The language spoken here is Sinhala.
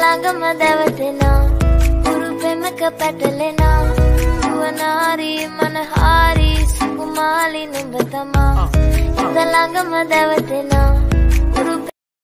ළඟම දැවටෙනා උරු පෙමක පැටලෙනා වනාරි මනහාරි සුකුමාලි නුඹ තමා හිත ළඟම දැවටෙනා